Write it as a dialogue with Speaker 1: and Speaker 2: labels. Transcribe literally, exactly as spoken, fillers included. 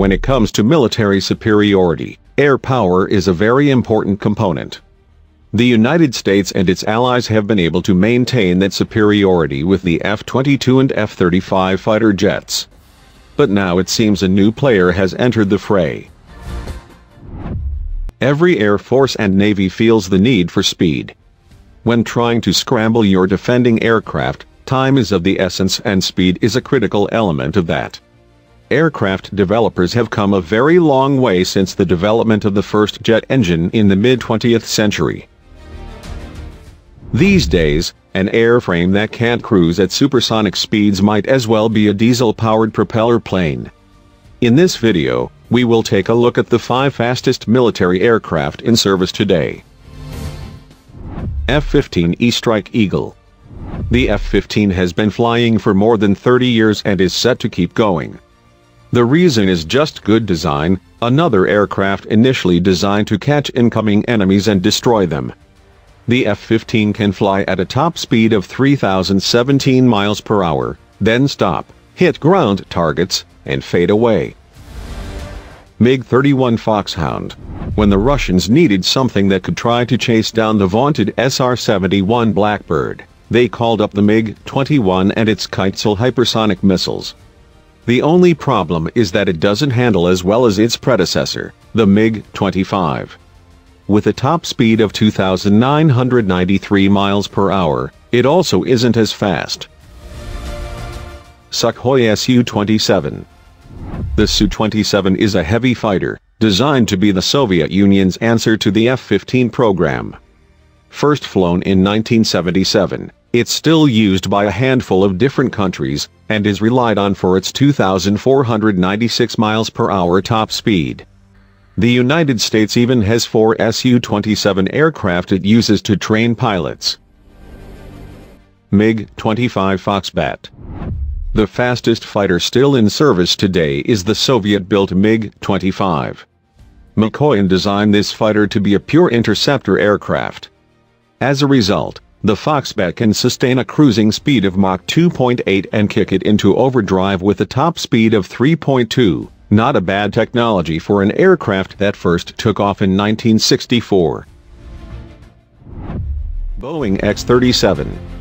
Speaker 1: When it comes to military superiority, air power is a very important component. The United States and its allies have been able to maintain that superiority with the F twenty-two and F thirty-five fighter jets. But now it seems a new player has entered the fray. Every Air Force and Navy feels the need for speed. When trying to scramble your defending aircraft, time is of the essence and speed is a critical element of that. Aircraft developers have come a very long way since the development of the first jet engine in the mid-twentieth century. These days, an airframe that can't cruise at supersonic speeds might as well be a diesel-powered propeller plane. In this video, we will take a look at the five fastest military aircraft in service today. F fifteen E Strike Eagle. The F fifteen has been flying for more than thirty years and is set to keep going. The reason is just good design, another aircraft initially designed to catch incoming enemies and destroy them. The F fifteen can fly at a top speed of three thousand seventeen miles per hour, then stop, hit ground targets, and fade away. Mig thirty-one Foxhound. When the Russians needed something that could try to chase down the vaunted S R seventy-one Blackbird, they called up the Mig twenty-one and its Kitzel hypersonic missiles. The only problem is that it doesn't handle as well as its predecessor, the Mig twenty-five. With a top speed of two thousand nine hundred ninety-three miles per hour, it also isn't as fast. Sukhoi S U twenty-seven. The S U twenty-seven is a heavy fighter, designed to be the Soviet Union's answer to the F fifteen program. First flown in nineteen seventy-seven, it's still used by a handful of different countries, and is relied on for its two thousand four hundred ninety-six miles per hour top speed. The United States even has four S U twenty-seven aircraft it uses to train pilots. Mig twenty-five Foxbat. The fastest fighter still in service today is the Soviet-built Mig twenty-five. Mikoyan designed this fighter to be a pure interceptor aircraft. As a result, the Foxbat can sustain a cruising speed of Mach two point eight and kick it into overdrive with a top speed of three point two. Not a bad technology for an aircraft that first took off in nineteen sixty-four. Boeing X thirty-seven.